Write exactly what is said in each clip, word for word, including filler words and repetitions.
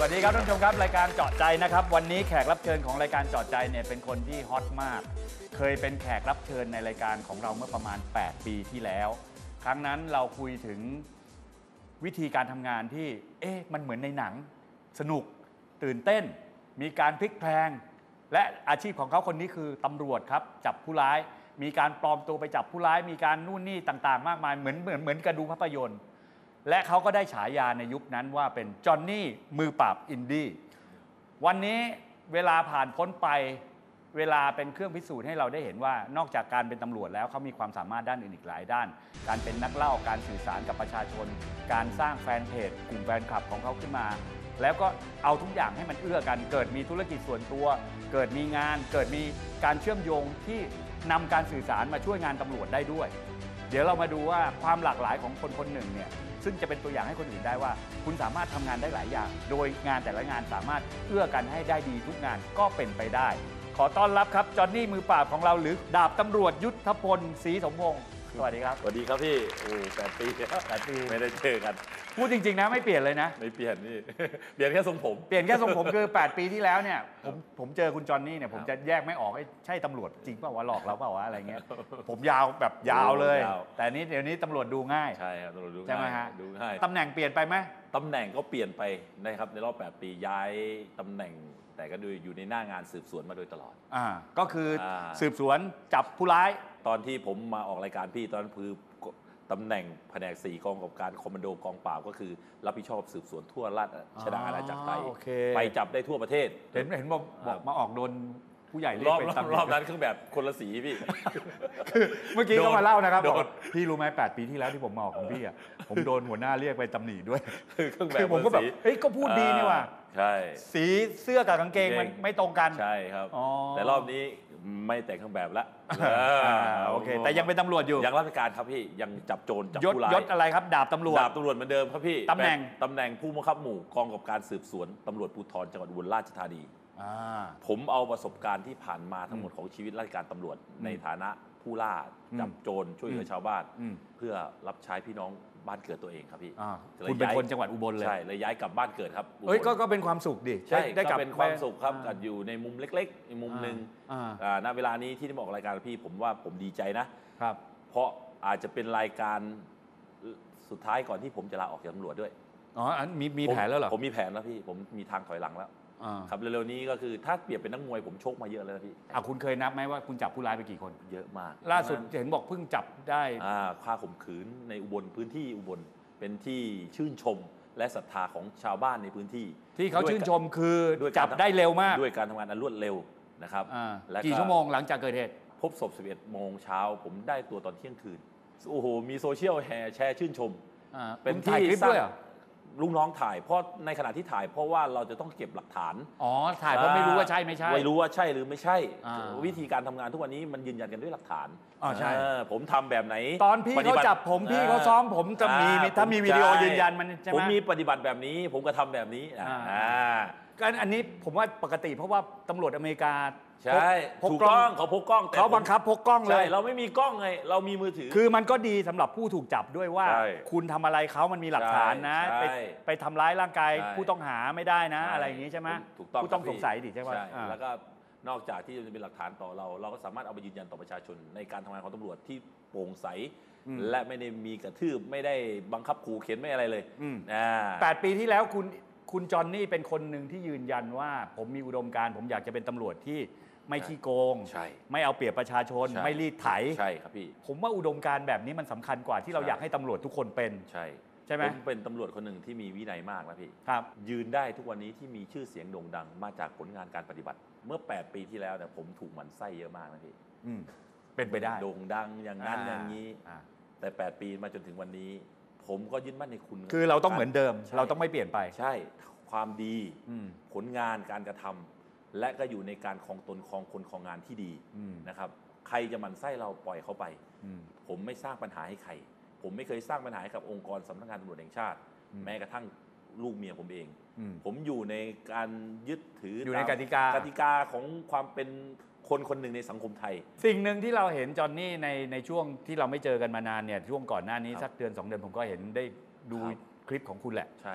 วัสดีครับท่านผู้ชมครับรายการเจาะใจนะครับวันนี้แขกรับเชิญของรายการเจาะใจเนี่ยเป็นคนที่ฮอตมากเคยเป็นแขกรับเชิญในรายการของเราเมื่อประมาณแปดปีที่แล้วครั้งนั้นเราคุยถึงวิธีการทำงานที่เอ๊ะมันเหมือนในหนังสนุกตื่นเต้นมีการพลิกแพลงและอาชีพของเขาคนนี้คือตำรวจครับจับผู้ร้ายมีการปลอมตัวไปจับผู้ร้ายมีการนู่นนี่ต่างๆมากมายเหมือนเหมือนเหมือนกระดูภาพยนตร์และเขาก็ได้ฉายาในยุคนั้นว่าเป็นจอห์นนี่มือปราบอินดี้วันนี้เวลาผ่านพ้นไปเวลาเป็นเครื่องพิสูจน์ให้เราได้เห็นว่านอกจากการเป็นตำรวจแล้วเขามีความสามารถด้านอื่นอีกหลายด้านการเป็นนักเล่าการสื่อสารกับประชาชนการสร้างแฟนเพจกลุ่มแฟนคลับของเขาขึ้นมาแล้วก็เอาทุกอย่างให้มันเอื้อกันเกิดมีธุรกิจส่วนตัวเกิดมีงานเกิดมีการเชื่อมโยงที่นำการสื่อสารมาช่วยงานตำรวจได้ด้วยเดี๋ยวเรามาดูว่าความหลากหลายของคนคนหนึ่งเนี่ยซึ่งจะเป็นตัวอย่างให้คนอื่นได้ว่าคุณสามารถทำงานได้หลายอย่างโดยงานแต่ละงานสามารถเอื้อกันให้ได้ดีทุกงานก็เป็นไปได้ขอต้อนรับครับจอห์นนี่มือปราบของเราหรือดาบตำรวจยุทธพลศรีสมพงศ์สวัสดีครับสวัสดีครับพี่โอ้แปดปีแปดปีไม่ได้เจอกันพูดจริงๆนะไม่เปลี่ยนเลยนะไม่เปลี่ยนนี่เปลี่ยนแค่ทรงผมเปลี่ยนแค่ทรงผมคือแปดปีที่แล้วเนี่ยผมผมเจอคุณจอห์นนี่เนี่ยผมจะแยกไม่ออกไอ้ใช่ตำรวจจริงเปล่าวะหลอกเราเปล่าวะอะไรเงี้ยผมยาวแบบยาวเลยแต่นี้เดี๋ยวนี้ตำรวจดูง่ายใช่ครับตำรวจดูง่ายใช่ไหมฮะดูง่ายตำแหน่งเปลี่ยนไปไหมตำแหน่งก็เปลี่ยนไปนะครับในรอบแปดปีย้ายตำแหน่งแต่ก็ดูอยู่ในหน้างานสืบสวนมาโดยตลอดอ่าก็คือสืบสวนจับผู้ร้ายตอนที่ผมมาออกรายการพี่ตอนนั้นคือตำแหน่งแผนกสี่กองกำกับการคอมมานโดกองปราบก็คือรับผิดชอบสืบสวนทั่วราชอาณาจักรไทยไปจับได้ทั่วประเทศเห็นเห็นบอกบอกมาออกโดนผู้ใหญ่เรียกไปรอบนั้นเครื่องแบบคนละสีพี่คือเมื่อกี้ก็มาเล่านะครับพี่รู้ไหมแปดปีที่แล้วที่ผมมาออกของพี่อ่ะผมโดนหัวหน้าเรียกไปตำหนิด้วยคือผมก็แบบเฮ้ยก็พูดดีนี่ว่ะใช่สีเสื้อกับกางเกงมันไม่ตรงกันใช่ครับแต่รอบนี้ไม่แต่งเครื่องแบบละโอเคแต่ยังเป็นตำรวจอยู่ยังราชการครับพี่ยังจับโจรจับผู้ร้ายยศอะไรครับดาบตำรวจดาบตำรวจเหมือนเดิมครับพี่ตำแหน่งตำแหน่งผู้บังคับหมู่กองกำกับการสืบสวนตำรวจภูธรจังหวัดอุบลราชธานีผมเอาประสบการณ์ที่ผ่านมาทั้งหมดของชีวิตราชการตำรวจในฐานะผู้ล่าจับโจรช่วยเหลือชาวบ้านเพื่อรับใช้พี่น้องบ้านเกิดตัวเองครับพี่คุณเป็นคนจังหวัดอุบลเลยใช่เลยย้ายกลับบ้านเกิดครับเอ้ยก็เป็นความสุขดิใช่ได้กลับเป็นความสุขครับกับอยู่ในมุมเล็กๆในมุมหนึ่งณเวลานี้ที่ได้บอกรายการพี่ผมว่าผมดีใจนะครับเพราะอาจจะเป็นรายการสุดท้ายก่อนที่ผมจะลาออกจากตำรวจด้วยอ๋อมีมีแผนแล้วเหรอผมมีแผนแล้วพี่ผมมีทางถอยหลังแล้วครับเร็วๆนี้ก็คือถ้าเปรียบเป็นนักมวยผมชกมาเยอะแล้วพี่อ่ะคุณเคยนับไหมว่าคุณจับผู้ร้ายไปกี่คนเยอะมากล่าสุดเห็นบอกเพิ่งจับได้อ่าฆ่าข่มขืนในอุบลพื้นที่อุบลเป็นที่ชื่นชมและศรัทธาของชาวบ้านในพื้นที่ที่เขาชื่นชมคือจับได้เร็วมากด้วยการทำงานอันรวดเร็วนะครับและกี่ชั่วโมงหลังจากเกิดเหตุพบศพสิบเอ็ดโมงเช้าผมได้ตัวตอนเที่ยงคืนโอ้โหมีโซเชียลแห่แชร์ชื่นชมเป็นที่คลิปด้วยลุงน้องถ่ายเพราะในขณะที่ถ่ายเพราะว่าเราจะต้องเก็บหลักฐานอ๋อถ่ายเพราะไม่รู้ว่าใช่ไม่ใช่ไม่รู้ว่าใช่หรือไม่ใช่วิธีการทำงานทุกวันนี้มันยืนยันกันด้วยหลักฐานอ๋อใช่ผมทำแบบไหนตอนพี่เขาจับผมพี่เขาซ้อมผมจะมีถ้ามีวิดีโอยืนยันมันผมมีปฏิบัติแบบนี้ผมก็ทำแบบนี้อ่าก็อันนี้ผมว่าปกติเพราะว่าตำรวจอเมริกาใช่ถูกต้องเขาพกกล้องเขาบังคับพกกล้องเลยเราไม่มีกล้องไงเรามีมือถือคือมันก็ดีสำหรับผู้ถูกจับด้วยว่าคุณทำอะไรเขามันมีหลักฐานนะไปไปทำร้ายร่างกายผู้ต้องหาไม่ได้นะอะไรอย่างนี้ใช่ไหมผู้ต้องสงสัยดิใช่ไหมแล้วก็นอกจากที่จะเป็นหลักฐานต่อเราเราก็สามารถเอาไปยืนยันต่อประชาชนในการทำงานของตำรวจที่โปร่งใสและไม่ได้มีกระทืบไม่ได้บังคับขู่เข็นไม่อะไรเลยแปดปีที่แล้วคุณคุณจอห์นนี่เป็นคนหนึ่งที่ยืนยันว่าผมมีอุดมการณ์ผมอยากจะเป็นตำรวจที่ไม่ขี้โกงไม่เอาเปรียบประชาชนไม่รีดไถใช่ครับพี่ผมว่าอุดมการณ์แบบนี้มันสำคัญกว่าที่เราอยากให้ตำรวจทุกคนเป็นใช่ใช่ไหมผมเป็นตำรวจคนหนึ่งที่มีวินัยมากนะพี่ครับยืนได้ทุกวันนี้ที่มีชื่อเสียงโด่งดังมาจากผลงานการปฏิบัติเมื่อแปดปีที่แล้วเนี่ยผมถูกหมั่นไส้เยอะมากนะพี่เป็นไปได้โด่งดังอย่างนั้นอย่างนี้แต่แปดปีมาจนถึงวันนี้ผมก็ยึดมั่นในคุณคือเราต้องเหมือนเดิมเราต้องไม่เปลี่ยนไปใช่ความดีผลงานการกระทำและก็อยู่ในการครองตนครองคนครองงานที่ดีนะครับใครจะหมั่นไส้เราปล่อยเขาไปผมไม่สร้างปัญหาให้ใครผมไม่เคยสร้างปัญหาให้กับองค์กรสำนักงานตำรวจแห่งชาติแม้กระทั่งลูกเมียผมเองผมอยู่ในการยึดถืออยู่ในกติกากติกาของความเป็นคนคนหนึ่งในสังคมไทยสิ่งหนึ่งที่เราเห็นจอห์นนี่ในในช่วงที่เราไม่เจอกันมานานเนี่ยช่วงก่อนหน้านี้สักเดือนสองเดือนผมก็เห็นได้ดูคลิปของคุณแหละใช่แก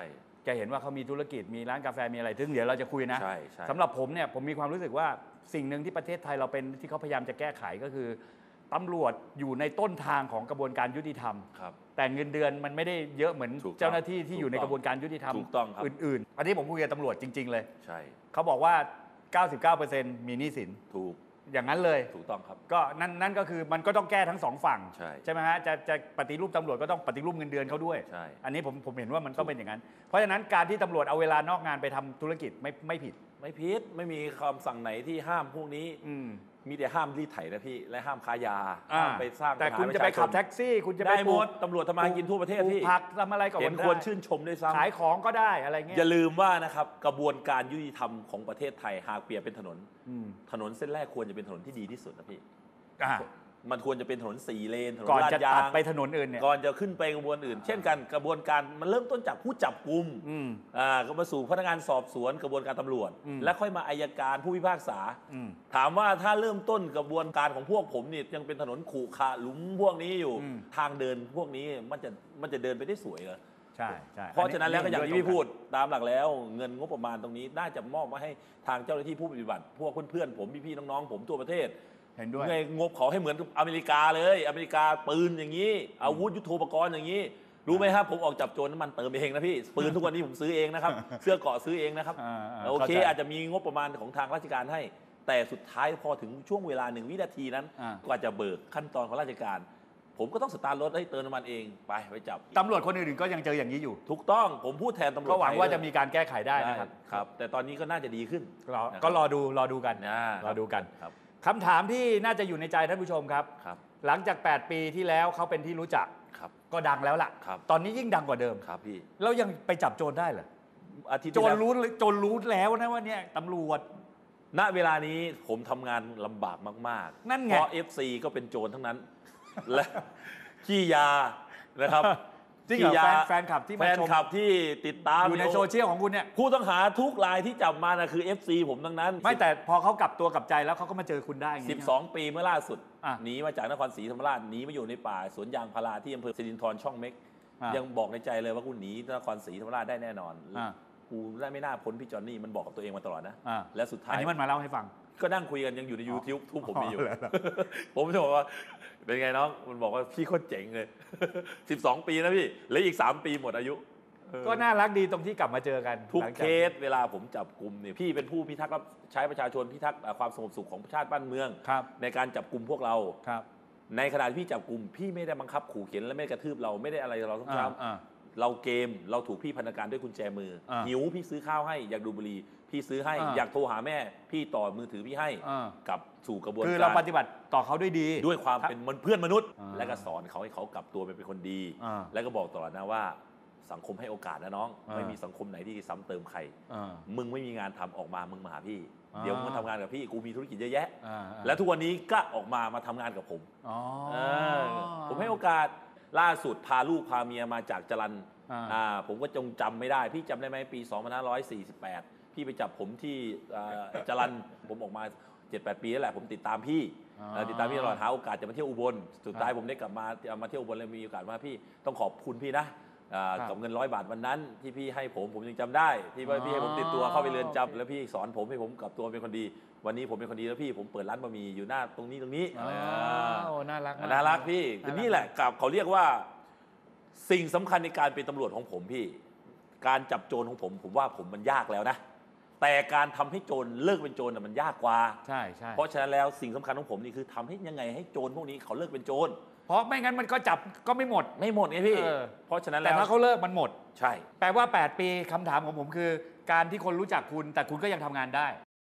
แกเห็นว่าเขามีธุรกิจมีร้านกาแฟมีอะไรซึ่งเดี๋ยวเราจะคุยนะใช่ใช่สำหรับผมเนี่ยผมมีความรู้สึกว่าสิ่งหนึ่งที่ประเทศไทยเราเป็นที่เขาพยายามจะแก้ไขก็คือตำรวจอยู่ในต้นทางของกระบวนการยุติธรรมครับแต่เงินเดือนมันไม่ได้เยอะเหมือนถูกต้องเจ้าหน้าที่ที่อยู่ในกระบวนการยุติธรรมถูกต้องครับอื่นๆ อันนี้ผมคุยกับตำรวจจริง ๆ เลยใช่เขาบอกว่า เก้าสิบเก้าเปอร์เซ็นต์ มีหนี้สินถูกอย่างนั้นเลยถูกต้องครับก็นั่นนั่นก็คือมันก็ต้องแก้ทั้งสองฝั่งใช่ใช่ไหมฮะจะจะปฏิรูปตำรวจก็ต้องปฏิรูปเงินเดือนเขาด้วยใช่อันนี้ผมผมเห็นว่ามันต้องเป็นอย่างนั้น เพราะฉะนั้นการที่ตำรวจเอาเวลานอกงานไปทำธุรกิจไม่ไม่ผิดไม่ผิดไม่มีคำสั่งไหนที่ห้ามพวกนี้อืมมีแต่ห้ามรีดไถนะพี่และห้ามค้ายาอ่าห้ามไปสร้างแต่ปัญหาคุณจะไปรชาชนขับแท็กซี่ คุณจะไปได้หมดปลูกตำรวจทำมาหากินทั่วประเทศปลูพี่กผักทำอะไรก็เห็นได้ควรชื่นชมด้วยซ้ำขายของก็ได้อะไรเงี้ยอย่าลืมว่านะครับกระบวนการยุติธรรมของประเทศไทยหากเปรียบเป็นถนนอืมถนนเส้นแรกควรจะเป็นถนนที่ดีที่สุดนะพี่อ่ามันควรจะเป็นถนนสี่เลนถนนก่อนลาดจะยาตัดงไปถนนอื่นเนี่ยก่อนจะขึ้นไปกระบวนอื่น เช่นกันกระบวนการมันเริ่มต้นจากผู้จับกุมอืมอ่าก็มาสู่พนักงานสอบสวนกระบวนการตำรวจอืมและค่อยมาอัยการผู้พิพากษาอืมถามว่าถ้าเริ่มต้นกระบวนการของพวกผมนี่ยังเป็นถนนขรุขระหลุมพวกนี้อยู่อืมทางเดินพวกนี้มันจะมันจะเดินไปได้สวยเหรอใช่ใช่เพราะฉะนั้นแล้วก็อย่างที่เห็นพี่พูดตามหลักแล้ว เงินงบประมาณตรงนี้น่าจะมอบมาให้ทางเจ้าหน้าที่ผู้ปฏิบัติ พวกเพื่อนๆผมพี่ๆน้องๆผมทั่วประเทศเห็นด้วยไงงบเขาให้เหมือนกับอเมริกาเลย อเมริกาปืนอย่างนี้อาวุธยุทโธปกรณ์อย่างนี้ รู้ไหมครับผมออกจับโจรน้ำมันเติมเองนะพี่ปืนทุกวันนี้ผมซื้อเองนะครับ เสื้อเกราะซื้อเองนะครับอ่าอ่าโอเคเข้าใจอาจจะมีงบประมาณของทางราชการให้ แต่สุดท้ายพอถึงช่วงเวลาหนึ่งวินาทีนั้นอ่ากว่าจะเบิกขั้นตอนของราชการ ผมก็ต้องสตาร์ทรถให้เติมน้ำมันเองไปไปจับตำรวจคนอื่นๆก็ยังเจออย่างนี้อยู่ถูกต้องผมพูดแทนตำรวจก็หวังว่าไทยจะมีการแก้ไขได้ได้นะครับครับ แต่ตอนนี้ก็น่าจะดีขึ้นรอนะครับก็รอดูรอดูกันนะรอดูกันครับคำถามที่น่าจะอยู่ในใจท่านผู้ชมครับครับหลังจาก แปด ปีที่แล้วเขาเป็นที่รู้จักครับก็ดังแล้วล่ะครับตอนนี้ยิ่งดังกว่าเดิมครับพี่แล้วยังไปจับโจรได้เหรออาทิตย์โจที่รแล้วรู้เลยโจรรู้แล้วนะว่าเนี่ยตำรวจณเวลานี้ผมทำงานลำบากมากๆนั่นไงเพราะ เอฟ ซี ก็เป็นโจรทั้งนั้น และขี้ยานะครับจริงเหรอขี้ยาแฟนแฟนคลับที่แฟมาน ชมคลับที่ติดตามอยู่ในโซเชียลของคุณเนี่ยผู้ต้องหาทุกรายที่จับมานะคือ เอฟ ซี ผมทั้งนั้นไม่แต่พอเขากลับตัวกลับใจแล้วเขาก็มาเจอคุณได้ย่างนี้สิบสอง ปีเมื่อล่าสุดอ่ะหนีมาจากนครศรีธรรมราชหนีมาอยู่ในป่าสวนยางพาราที่อำเภอสิรินธรช่องเม็กอ่ะยังบอกในใจเลยว่ากูหนีนครศรีธรรมราชได้แน่นอนอ่ะกูได้ไม่น่าพ้นพี่จอนนี่มันบอกกับตัวเองมาตลอดนะอ่ะและสุดท้าอันยนี้มันมาเล่าให้ฟังก็นั่งคุยกันยังอยู่ใน YouTube ทุกผมมีอยู่อ๋อเหรอผมจะบอกว่าเป็นไงน้องมันบอกว่าพี่โคตรเจ๋งเลย สิบสอง ปีนะพี่เหลืออีกสามปีหมดอายุเออก็น่ารักดีตรงที่กลับมาเจอกันทุกหลังเคจากสเวลาผมจับกลุ่มเนี่ยพี่เป็นผู้พิทักษ์รับใช้ประชาชนพิทักษ์ความสงบสุขของชาติบ้านเมืองครับในการจับกลุ่มพวกเราครับในขณะที่พี่จับกลุ่มพี่ไม่ได้บังคับขู่เข็นและไม่ได้กระทืบเราไม่ได้อะไรเราทั้งอ่าซ้อ่าำเราเกมเราถูกพี่พันธการด้วยกุญแจมืออา หิวพี่ซื้อข้าวให้อยากดูบุหรี่พี่ซื้อให้อ่าอยากโทรหาแม่ พี่ต่อมือถือพี่ให้อ่ากลับสู่กระบวนคือการเราปฏิบัติต่อเขาด้วยดีด้วยความเป็นเพื่อนมนุษย์อ่าและก็สอนเขาให้เขากลับตัวเป็นคนดีอ่าและก็บอกตลอดนะว่าสังคมให้โอกาสนะน้องอ่าไม่มีสังคมไหนที่ซ้ำเติมใครอ่ามึงไม่มีงานทำออกมามึงมาหาพี่อ่าเดี๋ยวมึงมาทำงานกับพี่กูมีธุรกิจเยอะแยะอ่าอ่าและทุกวันนี้ก็ออกมามาทำงานกับผมอ๋อเออผมให้โอกาสล่าสุดพาลูกพาเมียมาจากจรัญอ่าอ่าผมก็จงจำไม่ได้ พี่จำได้ไหมปี สองพันห้าร้อยสี่สิบแปด พี่ไปจับผมที่อ่าจรัญผมออกมา เจ็ดแปด ปีแล้วแหละผมติดตามพี่อ๋อเอ่อติดตามพี่ตลอดหาโอกาสจะมาเที่ยวอุบลสุดท้ายผมได้กลับมามาเที่ยวอุบลเลยมีโอกาสมาพี่ต้องขอบคุณพี่นะอ่าครับกับเงินร้อยบาทวันนั้นที่พี่ให้ผมผมยังจำได้ที่ว่าอ๋อพี่ให้ผมติดตัวเข้าไปเรือนโอเคจำแล้วพี่สอนผมให้ผมกลับตัวเป็นคนดี วันนี้ผมเป็นคนดีแล้วพี่ผมเปิดร้านบะหมี่อยู่หน้าตรงนี้ตรงนี้อ๋ออ่าโอ้น่ารักมน่ารักพี่ารักนี่แหละกับเขาเรียกว่าสิ่งสำคัญในการเป็นตำรวจของผมพี่ การจับโจรของผม ผมว่าผมมันยากแล้วนะ แต่การทำให้โจรเลิกเป็นโจรน่ะมันยากกว่าใช่ใช่เพราะฉะนั้นแล้วสิ่งสำคัญของผมนี่คือทำให้ยังไงให้โจรพวกนี้เขาเลิกเป็นโจรเพราะไม่งั้นมันก็จับก็ไม่หมดไม่หมดไงพี่เออเพราะฉะนั้นแต่แล้วถ้าเขาเลิกมันหมดใช่แปลว่า แปด ปีคำถามของผมคือ การที่คนรู้จักคุณ แต่คุณก็ยังทำงานได้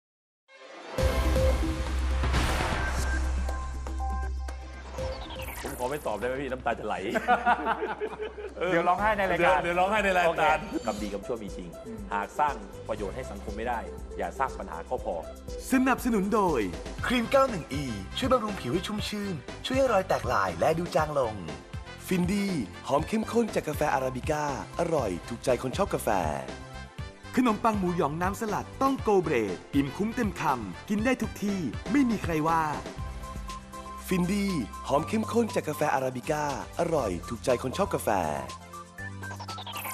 ผมขอไม่ตอบได้ไหมพี่น้ำตาจะไหลเดี๋ยวร้องไห้ในรายการเดี๋ยวร้องไห้ในรายโอเคการกำดีกำชั่วมีจริง หากสร้างประโยชน์ให้สังคมไม่ได้ อย่าสร้างปัญหาก็พอสนับสนุนโดย ครีม เก้าสิบเอ็ด อี ช่วยบำรุงผิวให้ชุ่มชื่น ช่วยให้รอยแตกลายและดูจางลง ฟินดีหอมเข้มข้นจากกาแฟอาราบิก้า อร่อยถูกใจคนชอบกาแฟ ขนมปังหมูหยองน้ำสลัดต้องโกเบรด อิ่มคุ้มเต็มคำ กินได้ทุกที่ ไม่มีใครว่า ฟินดีหอมเข้มข้นจากกาแฟอาราบิก้า อร่อยถูกใจคนชอบกาแฟ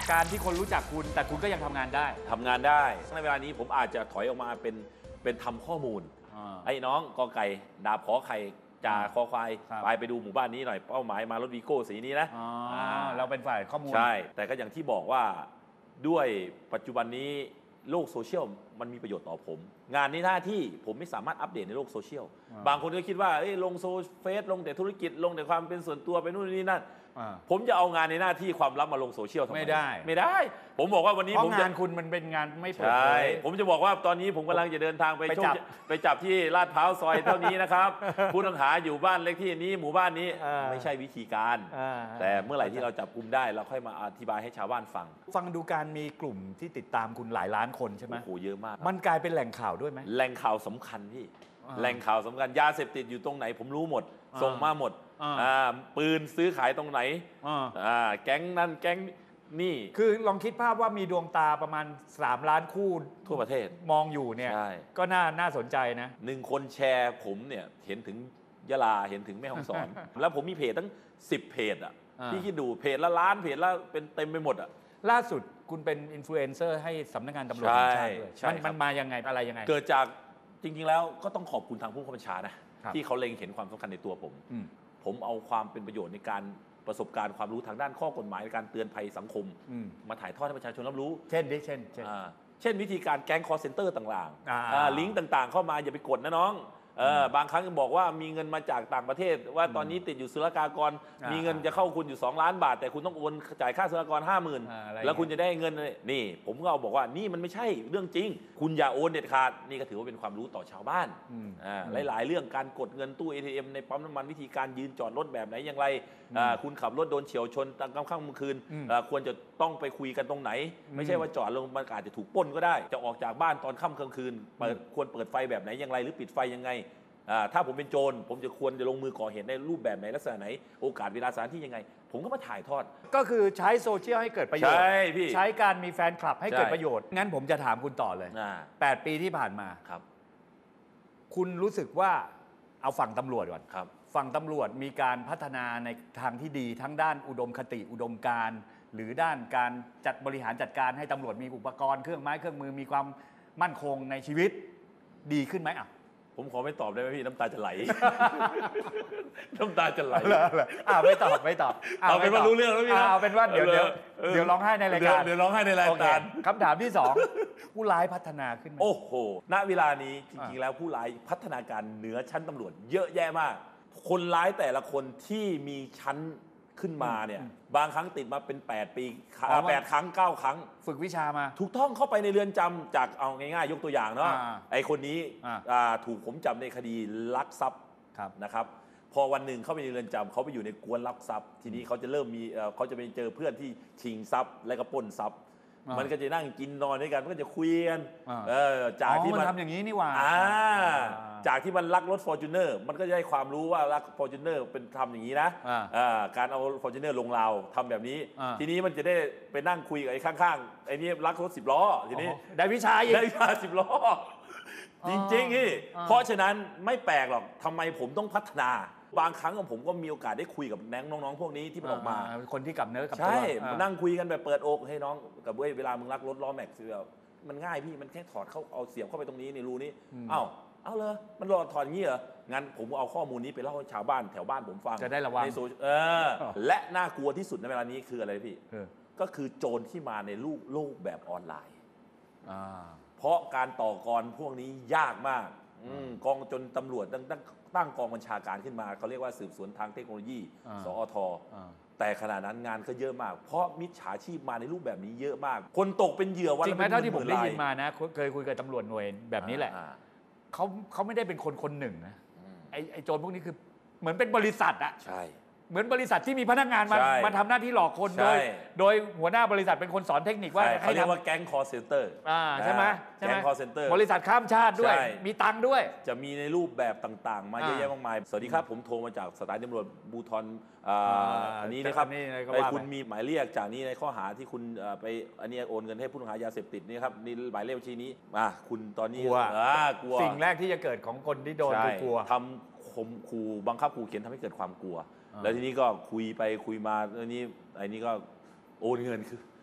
การที่คนรู้จักคุณแต่คุณก็ยังทำงานได้ทำงานได้ในเวลานี้ผมอาจจะถอยออกมาเป็นเป็นทำข้อมูลไอ้น้องกอไก่ดาบขอไข่จ่าคอควายไปไปดูหมู่บ้านนี้หน่อยเป้าหมายมารถวีโก้สีนี้นะเราเป็นฝ่ายข้อมูลใช่แต่ก็อย่างที่บอกว่าด้วยปัจจุบันนี้โลกโซเชียลมันมีประโยชน์ต่อผม งานนี้หน้าที่ผมไม่สามารถอัปเดตในโลกโซเชียลบางคนก็คิดว่าลงโซเฟซลงแต่ธุรกิจลงแต่ความเป็นส่วนตัวไปนู่นนี่นั่นผมจะเอางานในหน้าที่ความลับมาลงโซเชียลทำไมไม่ได้ไม่ได้ผมบอกว่าวันนี้ผมงานคุณมันเป็นงานไม่เปิดเผยผมจะบอกว่าตอนนี้ผมกำลังจะเดินทางไปจับไปจับที่ลาดพร้าวซอยเท่านี้นะครับผู้ต้องหาอยู่บ้านเลขที่นี้หมู่บ้านนี้ไม่ใช่วิธีการแต่เมื่อไหร่ที่เราจับกุมได้เราค่อยมาอธิบายให้ชาวบ้านฟังฟังดูการมีกลุ่มที่ติดตามคุณหลายล้านคนใช่ไหมโอ้โหเยอะมากมันกลายเป็นแหล่งข่าวด้วยไหมแหล่งข่าวสำคัญพี่แหล่งข่าวสำคัญยาเสพติดอยู่ตรงไหนผมรู้หมดส่งมาหมดปืนซื้อขายตรงไหนแก๊งนั่นแก๊งนี่คือลองคิดภาพว่ามีดวงตาประมาณสามล้านคู่ทั่วประเทศมองอยู่เนี่ยก็น่าน่าสนใจนะหนึ่งคนแชร์ผมเนี่ยเห็นถึงยะลาเห็นถึงแม่ฮ่องสอน แล้วผมมีเพจตั้งสิบเพจอ่ะที่คิดดูเพจละล้านเพจละเป็นเต็มไปหมดอ่ะล่าสุดคุณเป็นอินฟลูเอนเซอร์ให้สำนักงานตำรวจแห่งชาติด้วยมันมายังไงอะไรยังไงเกิดจากจริงๆแล้วก็ต้องขอบคุณทางผู้บัญชานะที่เขาเล็งเห็นความสำคัญในตัวผมผมเอาความเป็นประโยชน์ในการประสบการณ์ความรู้ทางด้านข้อกฎหมายในการเตือนภัยสังคมมาถ่ายทอดให้ประชาชนรับรู้เช่นดิเช่นเช่นเช่นวิธีการแก๊งคอลเซ็นเตอร์ต่างๆลิงก์ต่างๆเข้ามาอย่าไปกดนะน้องบางครั้งบอกว่ามีเงินมาจากต่างประเทศว่าตอนนี้ติดอยู่ศุลกากรมีเงินจะเข้าคุณอยู่สองล้านบาทแต่คุณต้องโอนจ่ายค่าศุลกากรห้าหมื่นแล้วคุณจะได้เงินนี่ผมก็บอกว่านี่มันไม่ใช่เรื่องจริงคุณอย่าโอนเด็ดขาดนี่ก็ถือว่าเป็นความรู้ต่อชาวบ้านหลายๆเรื่องการกดเงินตู้ เอ ที เอ็ม ในปั๊มน้ำมันวิธีการยืนจอดรถแบบไหนอย่างไรคุณขับรถโดนเฉียวชนตอนกลางค่ำคืนควรจะต้องไปคุยกันตรงไหนไม่ใช่ว่าจอดลงมันอาจจะถูกปล้นก็ได้จะออกจากบ้านตอนค่ำกลางคืนเปิดควรเปิดไฟแบบไหนอย่างไรหรือปิดไฟยังไงถ้าผมเป็นโจรผมจะควรจะลงมือก่อเหตุในรูปแบบไหนลักษณะไหนโอกาสเวลาสถานที่ยังไงผมก็มาถ่ายทอดก็คือใช้โซเชียลให้เกิดประโยชน์ใช่พี่ใช้การมีแฟนคลับให้เกิดประโยชน์งั้นผมจะถามคุณต่อเลยแปดปีที่ผ่านมาครับคุณรู้สึกว่าเอาฝั่งตำรวจก่อนครับฝั่งตำรวจมีการพัฒนาในทางที่ดีทั้งด้านอุดมคติอุดมการณ์หรือด้านการจัดบริหารจัดการให้ตำรวจมีอุปกรณ์เครื่องไม้เครื่องมือมีความมั่นคงในชีวิตดีขึ้นไหมอ่ะผมขอไม่ตอบได้ไหมพี่น้ำตาจะไหลน้ำตาจะไหลอ่าไม่ตอบไม่ตอบเอาเป็นว่ารู้เรื่องแล้วพี่เอาเป็นว่าเดี๋ยวเดี๋ยวเดี๋ยวร้องไห้ในรายการเดี๋ยวร้องไห้ในรายการคำถามที่สองผู้ร้ายพัฒนาขึ้นโอ้โหณเวลานี้จริงๆแล้วผู้ร้ายพัฒนาการเหนือชั้นตำรวจเยอะแยะมากคนร้ายแต่ละคนที่มีชั้นขึ้นมาเนี่ยบางครั้งติดมาเป็นแปดปีแปดครั้งเก้าครั้งฝึกวิชามาถูกต้องเข้าไปในเรือนจำจากเอาง่ายๆยกตัวอย่างเนาะไอ้คนนี้ถูกผมจับในคดีลักทรัพย์นะครับพอวันหนึ่งเข้าไปในเรือนจำเขาไปอยู่ในกวนลักทรัพย์ทีนี้เขาจะเริ่มมีเขาจะไปเจอเพื่อนที่ชิงทรัพย์และก็ปล้นทรัพย์มันก็จะนั่งกินนอนด้วยกันมันก็จะคุยกันจากที่มันทำอย่างนี้นี่หว่าจากที่มันลักรถ Fortuner มันก็จะได้ความรู้ว่าลัก Fortuner เป็นทำอย่างนี้นะการเอา Fortuner ลงราวทำแบบนี้ทีนี้มันจะได้ไปนั่งคุยกับไอ้ข้างๆไอ้นี่ลักรถสิบล้อทีนี้ได้วิชาได้วิชาสิบล้อจริงๆพี่เพราะฉะนั้นไม่แปลกหรอกทำไมผมต้องพัฒนาบางครั้งผมก็มีโอกาสได้คุยกับแน้น้องๆพวกนี้ที่มันออกมาคนที่กับเนื้อกับตัวใช่มานั่งคุยกันแบบเปิดอกให้น้องกับเว้ยเวลามึงรักรถล้อแม็กซ์มันง่ายพี่มันแค่ถอดเข้าเอาเสียบเข้าไปตรงนี้ในรูนี้เอ้าเอาเลยมันรอถอดงี้เหรองั้นผมเอาข้อมูลนี้ไปเล่าให้ชาวบ้านแถวบ้านผมฟังจะได้ระวังในโซเออและน่ากลัวที่สุดในเวลานี้คืออะไรพี่ก็คือโจรที่มาในลูกโลกแบบออนไลน์เพราะการต่อกรพวกนี้ยากมากกองจนตำรวจตั้งตั้งกองบัญชาการขึ้นมาเขาเรียกว่าสืบสวนทางเทคโนโลยีสอทแต่ขณะนั้นงานก็เยอะมากเพราะมิจฉาชีพมาในรูปแบบนี้เยอะมากคนตกเป็นเหยื่อวันละจริงไหมเท่าที่ผมได้ยินมานะเคยคุยกับตำรวจหน่วยแบบนี้แหละเขาเขาไม่ได้เป็นคนคนหนึ่งนะไอ้ไอ้โจรพวกนี้คือเหมือนเป็นบริษัทอะใช่เหมือนบริษัทที่มีพนักงานมามาทำหน้าที่หลอกคนโดยโดยหัวหน้าบริษัทเป็นคนสอนเทคนิคว่าเขาเรียกว่าแก๊งคอร์เซนเตอร์ใช่ไหมแก๊งคอร์เซนเตอร์บริษัทข้ามชาติด้วยมีตังค์ด้วยจะมีในรูปแบบต่างๆมาเยอะแยะมากมายสวัสดีครับผมโทรมาจากสถานีตำรวจภูธรอันนี้นะครับไอ้คุณมีหมายเรียกจากนี้ในข้อหาที่คุณไปอันนี้โอนเงินให้ผู้ต้องหายาเสพติดนี่ครับนี่หมายเลขบัญชีนี้อ่ะคุณตอนนี้กลัวสิ่งแรกที่จะเกิดของคนที่โดนคือกลัวทำข่มขู่บังคับขู่เข็นทำให้เกิดความกลัวแล้วทีนี้ก็คุยไปคุยมาอันนี้ไอ้นี่ก็โอนเงินคือ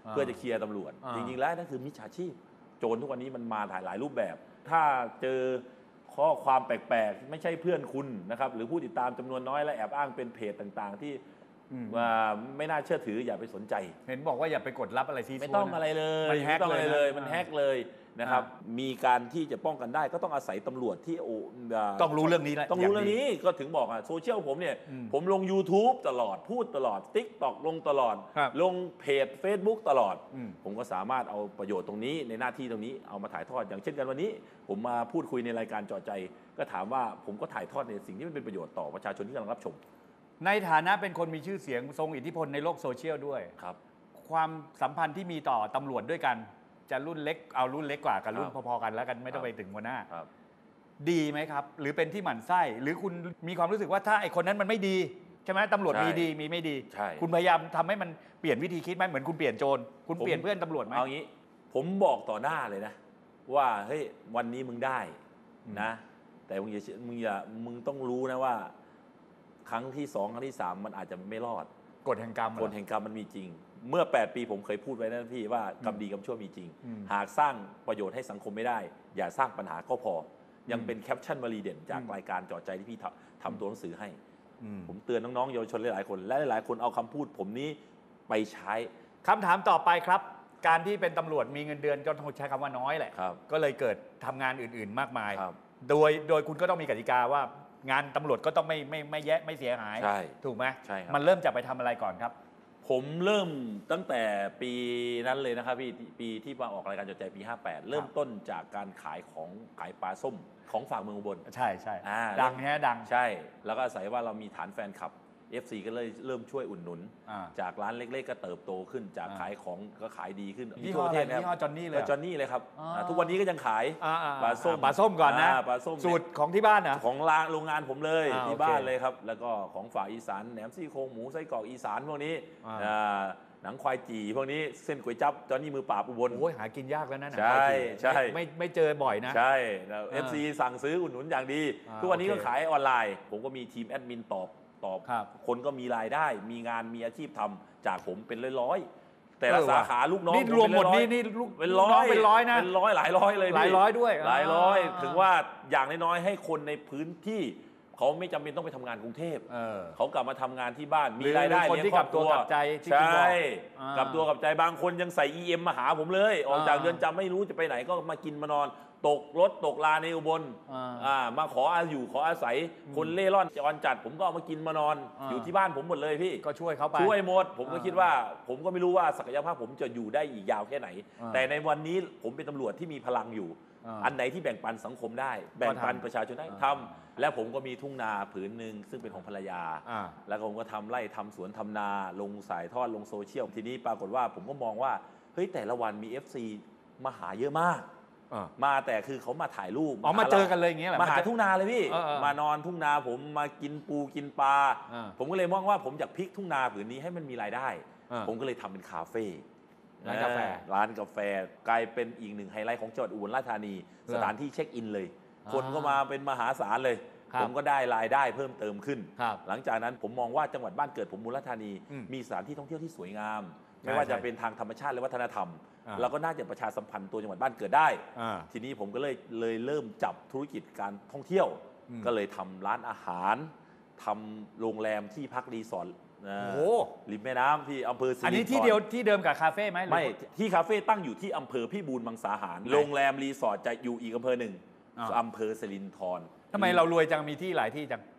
เพื่อจะเคลียร์ตำรวจจริงๆแล้วนั่นคือมิจฉาชีพโจรทุกวันนี้มันมาหลายหลายรูปแบบ ถ้าเจอข้อความแปลกๆไม่ใช่เพื่อนคุณนะครับหรือผู้ติดตามจำนวนน้อยและแอบอ้างเป็นเพจต่างๆที่ว่าไม่น่าเชื่อถืออย่าไปสนใจเห็นบอกว่าอย่าไปกดรับอะไรซีซัวไม่ต้องอะไรเลยมันแฮกเลยมันแฮกเลยนะครับมีการที่จะป้องกันได้ก็ต้องอาศัยตำรวจที่โอ้ต้องรู้เรื่องนี้แหละต้องรู้เรื่องนี้ก็ถึงบอกอ่ะโซเชียลผมเนี่ยผมลง YouTube ตลอดพูดตลอด TikTok ลงตลอดลงเพจ Facebook ตลอดผมก็สามารถเอาประโยชน์ตรงนี้ในหน้าที่ตรงนี้เอามาถ่ายทอดอย่างเช่นกันวันนี้ผมมาพูดคุยในรายการเจาะใจก็ถามว่าผมก็ถ่ายทอดในสิ่งที่มันเป็นประโยชน์ต่อประชาชนที่กำลังรับชมในฐานะเป็นคนมีชื่อเสียงทรงอิทธิพลในโลกโซเชียลด้วยครับความสัมพันธ์ที่มีต่อตำรวจด้วยกันจะรุ่นเล็กเอารุ่นเล็กกว่ากับรุ่นพอๆกันแล้วกันไม่ต้องไปถึงหัวหน้าดีไหมครับหรือเป็นที่หมั่นไส้หรือคุณมีความรู้สึกว่าถ้าไอ้คนนั้นมันไม่ดีใช่ไหมตำรวจมีดีมีไม่ดีคุณพยายามทำให้มันเปลี่ยนวิธีคิดไหมเหมือนคุณเปลี่ยนโจรคุณเปลี่ยนเพื่อนตำรวจไหมเอางี้ผมบอกต่อหน้าเลยนะว่าเฮ้ยวันนี้มึงได้นะแต่มึงอย่ามึงอย่ามึงต้องรู้นะว่าครั้งที่สองครั้งที่สามมันอาจจะไม่รอดกฎแห่งกรรมกฎแห่งกรรมมันมีจริงเมื่อแปดปีผมเคยพูดไว้นะพี่ว่ากรรมดีกรรมชั่วมีจริงหากสร้างประโยชน์ให้สังคมไม่ได้อย่าสร้างปัญหาก็พอยังเป็นแคปชั่นวลีเด่นจากรายการเจาะใจที่พี่ทำตัวหนังสือให้ผมเตือนน้องๆเยาวชนหลายๆคนและหลายๆคนเอาคำพูดผมนี้ไปใช้คำถามต่อไปครับการที่เป็นตำรวจมีเงินเดือนก็ต้องใช้คำว่าน้อยแหละก็เลยเกิดทำงานอื่นๆมากมายโดยโดยคุณก็ต้องมีกติกาว่างานตำรวจก็ต้องไม่ไม่ไม่แย่ไม่เสียหายถูกไหมใช่ครับมันเริ่มจากไปทำอะไรก่อนครับผมเริ่มตั้งแต่ปีนั้นเลยนะครับพี่ปีที่มาออกรายการเจาะใจปีห้าแปดเริ่มต้นจากการขายของขายปลาส้มของฝากเมืองอุบลใช่ใช่ดังแฮะดังใช่แล้วก็อาศัยว่าเรามีฐานแฟนคลับ เอฟ ซี ก็เลยเริ่มช่วยอุดหนุนจากร้านเล็กๆก็เติบโตขึ้นจากขายของก็ขายดีขึ้นที่ทั่วประเทศนะครับจอนนี่เลยจอนนี่เลยครับทุกวันนี้ก็ยังขายปลาส้มปลาส้มก่อนนะปลาส้มสูตรของที่บ้านนะของโรงงานผมเลยที่บ้านเลยครับแล้วก็ของฝากอีสานแหนมซี่โครงหมูไส้กรอกอีสานพวกนี้หนังควายจี่พวกนี้เส้นก๋วยจั๊บจอนนี่มือปราบอุบลโอ้ยหากินยากแล้วนะใช่ใช่ไม่ไม่เจอบ่อยนะใช่เอฟซีสั่งซื้ออุดหนุนอย่างดีทุกวันนี้ก็ขายออนไลน์ผมก็มีทีมแอดมินตอบตอบคนก็มีรายได้มีงานมีอาชีพทำจากผมเป็นร้อยๆแต่ละสาขาลูกน้องนี่รวมหมดนี่นี่ลูกเป็นร้อยเป็นร้อยนะเป็นร้อยหลายร้อยเลยหลายร้อยด้วยหลายร้อยถึงว่าอย่างน้อยๆให้คนในพื้นที่เขาไม่จำเป็นต้องไปทำงานกรุงเทพเขากลับมาทำงานที่บ้านมีรายได้คนที่กลับตัวกลับใจใช่กลับตัวกลับใจบางคนยังใส่ อี เอ็ม มาหาผมเลยออกจากเรือนจำไม่รู้จะไปไหนก็มากินมานอนตกรถตกลาในอุบลมาขออาอยู่ขออาศัยคนเล่ร่อนจรจัดผมก็เอามากินมานอนอยู่ที่บ้านผมหมดเลยพี่ก็ช่วยเขาไปช่วยหมดผมก็คิดว่าผมก็ไม่รู้ว่าศักยภาพผมจะอยู่ได้อีกยาวแค่ไหนแต่ในวันนี้ผมเป็นตำรวจที่มีพลังอยู่อันไหนที่แบ่งปันสังคมได้แบ่งปันประชาชนได้ทำและผมก็มีทุ่งนาผืนหนึ่งซึ่งเป็นของภรรยาแล้วผมก็ทำไร่ทำสวนทำนาลงสายทอดลงโซเชียลทีนี้ปรากฏว่าผมก็มองว่าเฮ้ยแต่ละวันมี เอฟ ซี มาหาเยอะมากมาแต่คือเขามาถ่ายรูปอ๋อมาเจอกันเลยอย่างเงี้ยแหละมาหาทุ่งนาเลยพี่มานอนทุ่งนาผมมากินปูกินปลาผมก็เลยมองว่าผมอยากพลิกทุ่งนาผืนนี้ให้มันมีรายได้ผมก็เลยทำเป็นคาเฟ่ร้านกาแฟร้านกาแฟกลายเป็นอีกหนึ่งไฮไลท์ของจังหวัดอุบลราชธานีสถานที่เช็คอินเลยคนก็มาเป็นมหาศาลเลยผมก็ได้รายได้เพิ่มเติมขึ้นหลังจากนั้นผมมองว่าจังหวัดบ้านเกิดผมอุบลราชธานีมีสถานที่ท่องเที่ยวที่สวยงามไม่ว่าจะเป็นทางธรรมชาติและวัฒนธรรมเราก็น่าจะประชาสัมพันธ์ตัวจังหวัดบ้านเกิดได้ทีนี้ผมก็เลยเลยเริ่มจับธุรกิจการท่องเที่ยวก็เลยทำร้านอาหารทำโรงแรมที่พักรีสอร์ทโอ้ริมแม่น้ำที่อำเภอสิรินธรอันนี้ที่เดียวที่เดิมกับคาเฟ่ไหมไม่ที่คาเฟ่ตั้งอยู่ที่อำเภอพิบูลมังสาหารโรงแรมรีสอร์ทจะอยู่อีกอำเภอหนึ่งอำเภอสิรินธรทำไมเรารวยจังมีที่หลายที่จัง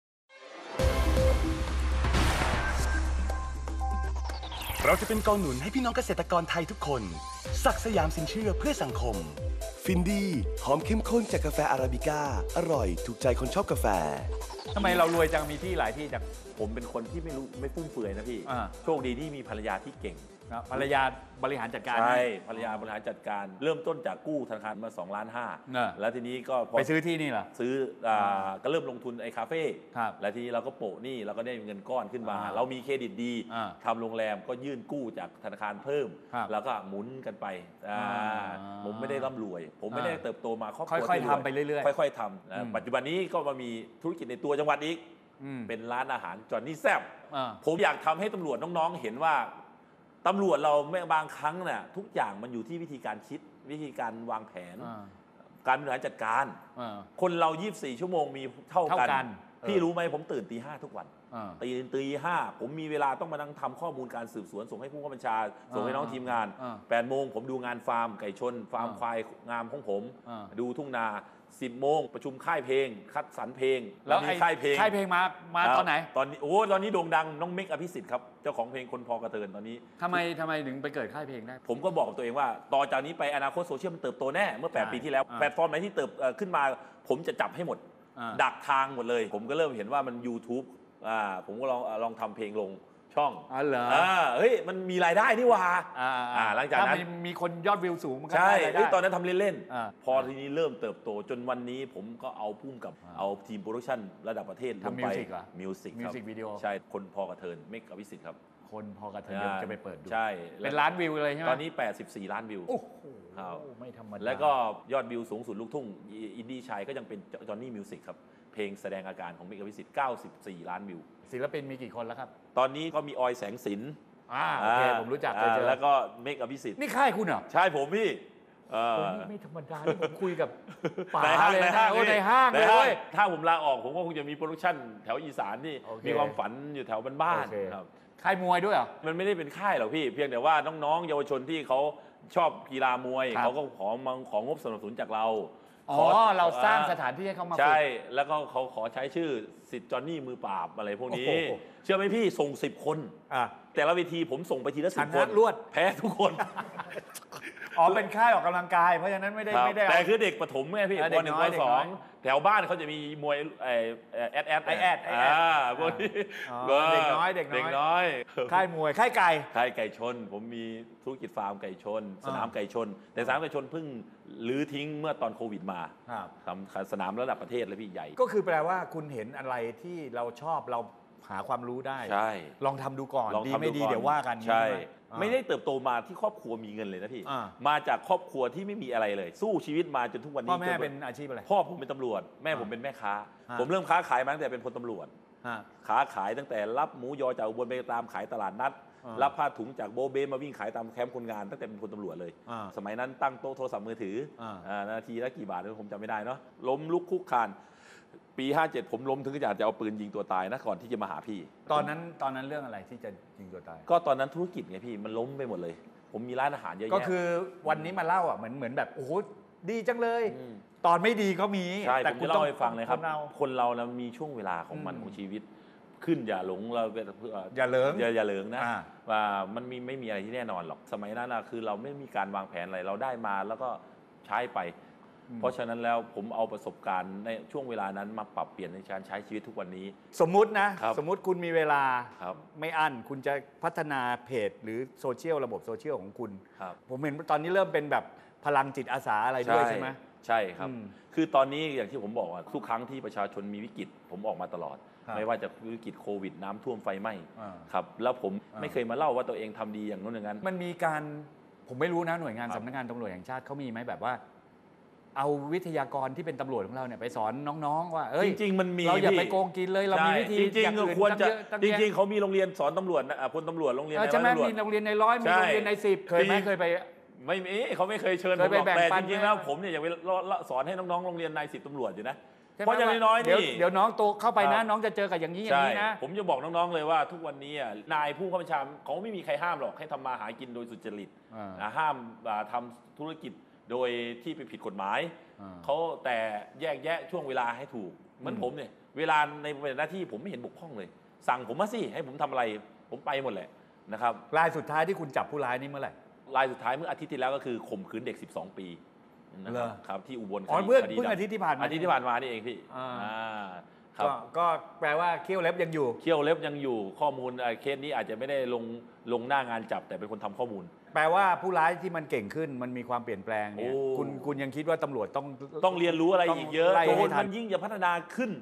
เราจะเป็นกองหนุนให้พี่น้องเกษตรกรไทยทุกคนศักดิ์สยามสินเชื่อเพื่อสังคมฟินดี้หอมเข้มข้นจากกาแฟอาราบิก้าอร่อยถูกใจคนชอบกาแฟทำไมเรารวยจังมีที่หลายที่จังผมเป็นคนที่ไม่รู้ไม่ฟุ่มเฟือยนะพี่โชคดีที่มีภรรยาที่เก่งภรรยาบริหารจัดการใช่ภรรยาบริหารจัดการเริ่มต้นจากกู้ธนาคารมาสองล้านห้าแล้วทีนี้ก็ไปซื้อที่นี่เหรอซื้อก็เริ่มลงทุนไอ้คาเฟ่แล้วทีนี้เราก็โปะนี่เราก็ได้เงินก้อนขึ้นมาเรามีเครดิตดีทำโรงแรมก็ยื่นกู้จากธนาคารเพิ่มแล้วก็หมุนกันไปผมไม่ได้ร่ำรวยผมไม่ได้เติบโตมาครอบครัวค่อยๆทำไปเรื่อยๆค่อยๆทำปัจจุบันนี้ก็มามีธุรกิจในตัวจังหวัดอีกเป็นร้านอาหารจอนนี่แซ่บผมอยากทำให้ตำรวจน้องๆเห็นว่าตำรวจเราไม่บางครั้งเนี่ยทุกอย่างมันอยู่ที่วิธีการคิดวิธีการวางแผนการบริหารจัดการคนเรายี่สิบสี่ชั่วโมงมีเท่ากันพี่รู้ไหมผมตื่นตีห้าทุกวันตีตีห้าผมมีเวลาต้องมานั่งทำข้อมูลการสืบสวนส่งให้ผู้บัญชาส่งให้น้องทีมงานแปดโมงผมดูงานฟาร์มไก่ชนฟาร์มควายงามของผมดูทุ่งนาสิบโมงประชุมค่ายเพลงคัดสรรเพลงแล้วไอ้ค่ายเพลงค่ายเพลงมามาตอนไหนตอนนี้โอ้ตอนนี้โด่งดังน้องเมกอภิสิทธิ์ครับเจ้าของเพลงคนพอกระเตือนตอนนี้ทำไมทำไมถึงไปเกิดค่ายเพลงได้ผมก็บอกกับตัวเองว่าต่อจากนี้ไปอนาคตโซเชียลมันเติบโตแน่เมื่อแปดปีที่แล้วแพลตฟอร์มไหนที่เติบขึ้นมาผมจะจับให้หมดดักทางหมดเลยผมก็เริ่มเห็นว่ามัน YouTube อ่าผมก็ลองลองทำเพลงลงช่องอ๋อเหรอเฮ้ยมันมีรายได้นี่ว่าอ่าหลังจากนั้นมีคนยอดวิวสูงมันก็ใช่ตอนนั้นทำเล่นๆพอทีนี้เริ่มเติบโตจนวันนี้ผมก็เอาพุ่มกับเอาทีมโปรดักชั่นระดับประเทศลงไปมิวสิกมิวสิกวิดีโอใช่คนพอกระเทินเมกอภิสิทธิ์ครับคนพอกระเทินจะไปเปิดดูใช่เป็นล้านวิวเลยใช่ไหมตอนนี้แปดสิบสี่ล้านวิวโอ้โหไม่ธรรมดาแล้วก็ยอดวิวสูงสุดลูกทุ่งอินดี้ชายก็ยังเป็นจอห์นนี่มิวสิกครับเพลงแสดงอาการของเมกอภิสิทธิ์เก้าสิบสี่ล้านวิวศิลปินมีกี่คนแล้วครับตอนนี้ก็มีออยแสงสินอ่าโอเคผมรู้จักเคยเจอแล้วก็เมกอภิสิทธิ์นี่ค่ายคุณเหรอใช่ผมพี่ไม่ธรรมดาที่ผมคุยกับป๋าเลยในห้างในห้างเลยถ้าผมลาออกผมก็คงจะมีโปรดักชั่นแถวอีสานที่มีความฝันอยู่แถวบ้านๆครับค่ายมวยด้วยเหรอมันไม่ได้เป็นค่ายหรอกพี่เพียงแต่ว่าน้องๆเยาวชนที่เขาชอบกีฬามวยเขาก็ขอมาของงบสนับสนุนจากเราอ๋อเราสร้างสถานที่ให้เขามาใช่แล้วก็เขาขอใช้ชื่อสิทธิ์จอห์นนี่มือปราบอะไรพวกนี้เชื่อไหมพี่ส่งสิบคนแต่ละเวทีผมส่งไปทีละสิบคนรวดแพ้ทุกคนอ๋อเป็นค่ายออกกำลังกายเพราะฉะนั้นไม่ได้ไม่ได้แต่คือเด็กประถมไงพี่ปหนึ่งปสองแถวบ้านเขาจะมีมวยไอแอดแอดไอแอดอ่าพวกนี้เด็กน้อยเด็กน้อยค่ายมวยค่ายไก่ค่ายไก่ชนผมมีธุรกิจฟาร์มไก่ชนสนามไก่ชนแต่สนามไก่ชนเพิ่งลื้อทิ้งเมื่อตอนโควิดมาทำสนามระดับประเทศเลยพี่ใหญ่ก็คือแปลว่าคุณเห็นอะไรที่เราชอบเราหาความรู้ได้ใช่ลองทำดูก่อนดีไม่ดีเดี๋ยวว่ากันใช่ไม่ได้เติบโตมาที่ครอบครัวมีเงินเลยนะพี่มาจากครอบครัวที่ไม่มีอะไรเลยสู้ชีวิตมาจนทุกวันนี้พ่อแม่เป็นอาชีพอะไรพ่อผมเป็นตำรวจแม่ผมเป็นแม่ค้าผมเริ่มค้าขายมาตั้งแต่เป็นพลตำรวจค้าขายตั้งแต่รับหมูยอจากอุบลไปตามขายตลาดนัดรับผ้าถุงจากโบเบมาวิ่งขายตามแคมป์คนงานตั้งแต่เป็นพลตำรวจเลยสมัยนั้นตั้งโต๊ะโทรศัพท์มือถือนาทีละกี่บาทผมจำไม่ได้เนาะล้มลุกคุกคานปีห้าเจ็ดผมล้มถึงขนาดจะเอาปืนยิงตัวตายนะก่อนที่จะมาหาพี่ตอนนั้นตอนนั้นเรื่องอะไรที่จะยิงตัวตายก็ตอนนั้นธุรกิจไงพี่มันล้มไปหมดเลยผมมีร้านอาหารเยอะแยะก็คือวันนี้มาเล่าอ่ะเหมือนเหมือนแบบโอ้โหดีจังเลยตอนไม่ดีก็มีใช่ผมจะเล่าให้ฟังเลยครับคนเรานะมีช่วงเวลาของมันของชีวิตขึ้นอย่าหลงเราอย่าเลิงอย่าอย่าเลิงนะว่ามันมีไม่มีอะไรที่แน่นอนหรอกสมัยนั้นนะคือเราไม่มีการวางแผนอะไรเราได้มาแล้วก็ใช้ไปเพราะฉะนั้นแล้วผมเอาประสบการณ์ในช่วงเวลานั้นมาปรับเปลี่ยนในการใช้ชีวิตทุกวันนี้สมมุตินะสมมุติคุณมีเวลาไม่อั้นคุณจะพัฒนาเพจหรือโซเชียลระบบโซเชียลของคุณผมเห็นตอนนี้เริ่มเป็นแบบพลังจิตอาสาอะไรด้วยใช่ไหมใช่ครับคือตอนนี้อย่างที่ผมบอกว่าทุกครั้งที่ประชาชนมีวิกฤตผมออกมาตลอดไม่ว่าจะวิกฤตโควิดน้ำท่วมไฟไหม้ครับแล้วผมไม่เคยมาเล่าว่าตัวเองทำดีอย่างนู้นอย่างนั้นมันมีการผมไม่รู้นะหน่วยงานสำนักงานตำรวจแห่งชาติเขามีไหมแบบว่าเอาวิทยากรที่เป็นตำรวจของเราเนี่ยไปสอนน้องๆว่าจริงๆมันมีเราอย่าไปโกงกินเลยเรามีวิธีจริงๆควรจะจริงๆเขามีโรงเรียนสอนตำรวจนะพลตำรวจโรงเรียนในร้อยตำรวจมีโรงเรียนในร้อยมีโรงเรียนในสิบเคยไหมเคยไปไม่มีเขาไม่เคยเชิญผมหรอกแต่จริงๆแล้วผมเนี่ยอยากไปสอนให้น้องๆโรงเรียนในสิบตำรวจอยู่นะเพราะอย่างน้อยๆนี่เดี๋ยวน้องโตเข้าไปนะน้องจะเจอกับอย่างนี้อย่างนี้นะผมจะบอกน้องๆเลยว่าทุกวันนี้นายผู้บัญชาการเขาไม่มีใครห้ามหรอกให้ทำมาหากินโดยสุจริตห้ามทำธุรกิจโดยที่ไปผิดกฎหมายเขาแต่แยกแยะช่วงเวลาให้ถูกเหมือนผมเนี่ยเวลาในหน้าที่ผมไม่เห็นบกพร่องเลยสั่งผมมาสิให้ผมทำอะไรผมไปหมดแหละนะครับรายสุดท้ายที่คุณจับผู้ร้ายนี่เมื่อไหร่รายสุดท้ายเมื่ออาทิตย์ที่แล้วก็คือข่มขืนเด็กสิบสองปีนะครับที่อุบลอ๋อเมื่อเพิ่งอาทิตย์ที่ผ่านมาอาทิตย์ที่ผ่านมานี่เองพี่ก็ก็แปลว่าเขี้ยวเล็บยังอยู่เขี้ยวเล็บยังอยู่ข้อมูลเคสนี้อาจจะไม่ได้ลงลงหน้างานจับแต่เป็นคนทำข้อมูลแปลว่าผู้ร้ายที่มันเก่งขึ้นมันมีความเปลี่ยนแปลงเนี่ยคุณคุณยังคิดว่าตำรวจต้องต้องเรียนรู้อะไรอีกเยอะโจรมันยิ่งจะพัฒนาขึ้น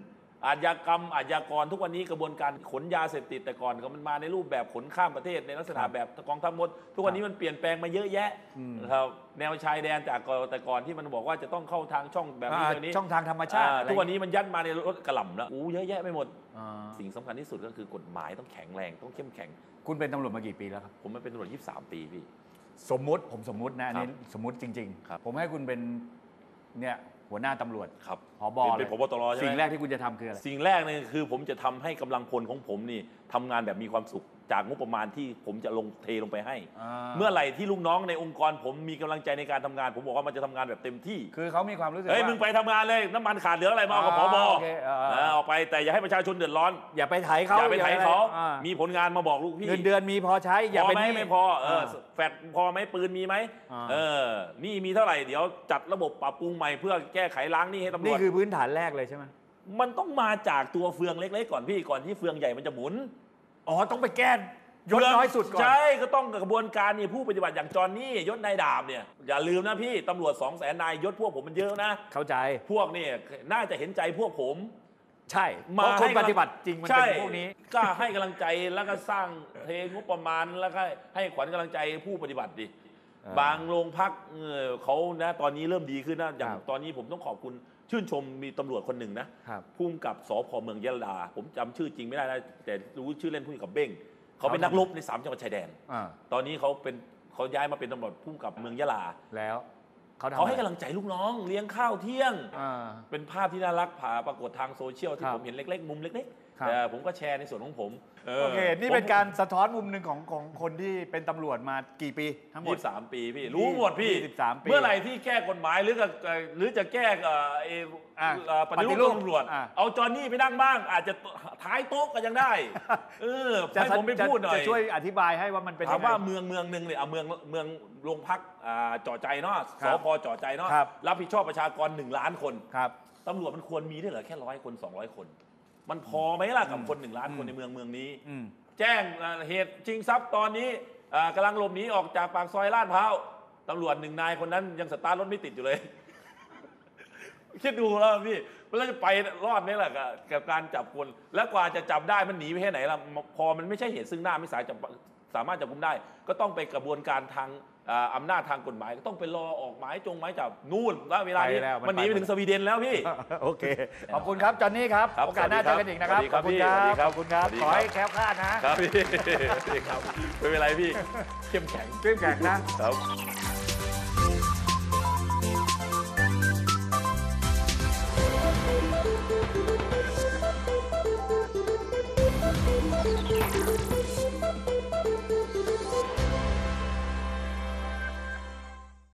อาชญากรรมอาชญากรทุกวันนี้กระบวนการขนยาเสพติดแต่ก่อนก็มันมาในรูปแบบขนข้ามประเทศในลักษณะแบบกองทัพมดทุกวันนี้มันเปลี่ยนแปลงมาเยอะแยะครับแนวชายแดนจากแต่ก่อนที่มันบอกว่าจะต้องเข้าทางช่องแบบนี้นี้ช่องทางธรรมชาติทุกวันนี้มันยัดมาในรถกระหล่ำแล้วอู้เยอะแยะไปหมดสิ่งสำคัญที่สุดก็คือกฎหมายต้องแข็งแรงต้องเข้มแข็งคุณเป็นตำรวจมากี่ปีแล้วครับผมมาเป็นตำรวจยี่สิบสามปีพี่สมมุติผมสมมุตินะนี่สมมุติจริงๆผมให้คุณเป็นเนี่ยหัวหน้าตำรวจครับผบเป็นผบตรใช่ไหมสิ่งแรกที่คุณจะทำคืออะไรสิ่งแรกเนี่ยคือผมจะทำให้กำลังพลของผมนี่ทำงานแบบมีความสุขจากงบประมาณที่ผมจะลงเทลงไปให้เมื่อไหร่ที่ลูกน้องในองค์กรผมมีกำลังใจในการทำงานผมบอกว่ามันจะทำงานแบบเต็มที่คือเขามีความรู้สึกว่าเฮ้ยมึงไปทำงานเลยน้ำมันขาดเหลืออะไรมาเอากับผบออกไปแต่อย่าให้ประชาชนเดือดร้อนอย่าไปไถเขาอย่าไปไถเขามีผลงานมาบอกลูกพี่เงินเดือนมีพอใช้อย่าไปไม่พอแฟดพอไหมปืนมีไหมเออนี่มีเท่าไหร่เดี๋ยวจัดระบบปรับปรุงใหม่เพื่อแก้ไขล้างหนี้ให้ตำรวจนี่คือพื้นฐานแรกเลยใช่ไหมมันต้องมาจากตัวเฟืองเล็กๆก่อนพี่ก่อนที่เฟืองใหญ่มันจะหมุนอ๋อต้องไปแก้ยศน้อยสุดก่อนใช่ก็ต้องกระบวนการนี่ผู้ปฏิบัติอย่างจอนนี่ยศนายดาบเนี่ยอย่าลืมนะพี่ตำรวจสองแสนนายยศพวกผมมันเยอะนะเข้าใจพวกนี่น่าจะเห็นใจพวกผมใช่มาคนปฏิบัติจริงมันเป็นพวกนี้ก็ให้กำลังใจแล้วก็สร้างเทงบประมาณแล้วก็ให้ขวัญกำลังใจผู้ปฏิบัติดิบางโรงพักเขานะตอนนี้เริ่มดีขึ้นนะอย่างตอนนี้ผมต้องขอบคุณชื่นชมมีตำรวจคนหนึ่งนะผู้กำกับสพเมืองยะลาผมจำชื่อจริงไม่ได้นะแต่รู้ชื่อเล่นผู้กำกับเบ้งเขาเป็นนักรบในสามจังหวัดชายแดนตอนนี้เขาเป็นเขาย้ายมาเป็นตำรวจผู้กำกับเมืองยะลาแล้วเขาให้กำลังใจลูกน้องเลี้ยงข้าวเที่ยงเป็นภาพที่น่ารักผ่าปรากฏทางโซเชียลที่ผมเห็นเล็กๆมุมเล็กๆแต่ผมก็แชร์ในส่วนของผมโอเคนี่เป็นการสะท้อนมุมหนึ่งของของคนที่เป็นตำรวจมากี่ปีทั้งหมดยี่สิบสามปีพี่รู้หมดพี่ยี่สิบสามปีเมื่อไหร่ที่แก้กฎหมายหรือหรือจะแก้ปฏิรูปตำรวจเอาจอห์นนี่ไปนั่งบ้างอาจจะท้ายโต๊ะก็ยังได้เออให้ผมไปพูดหน่อยจะช่วยอธิบายให้ว่ามันเป็นถามว่าเมืองเมืองหนึ่งเนี่ยเอาเมืองเมืองโรงพักจ่อใจเนาะสพจ่อใจเนาะรับผิดชอบประชากรหนึ่งล้านคนตำรวจมันควรมีได้เหรอแค่ร้อยคนสองร้อยคนมันพอไหมล่ะกับคนหนึ่งล้านคนในเมืองเมืองนี้แจ้งเหตุชิงทรัพย์ตอนนี้กำลังหลบหนีออกจากปากซอยลาดพร้าวตำรวจหนึ่งนายคนนั้นยังสตาร์ทรถไม่ติดอยู่เลยคิดดูแล้วพี่แล้วจะไปรอดไหมล่ะกับการจับคนแล้วกว่าจะจับได้มันหนีไปแค่ไหนล่ะพอมันไม่ใช่เหตุซึ่งหน้าไม่สายจะสามารถจับกุมได้ก็ต้องไปกระบวนการทางอำนาจทางกฎหมายก็ต้องไปรอออกหมายจงหมายจับนู่นแล้วเวลานี้มันหนีไปถึงสวีเดนแล้วพี่โอเคขอบคุณครับจอนนี่ครับโอกาสหน้าเจอกันอีกนะครับขอบคุณครับขอบคุณครับขอให้แคล้วคลาดนะครับพี่ครับไม่เป็นไรพี่เข้มแข็งเข้มแข็งนะครับ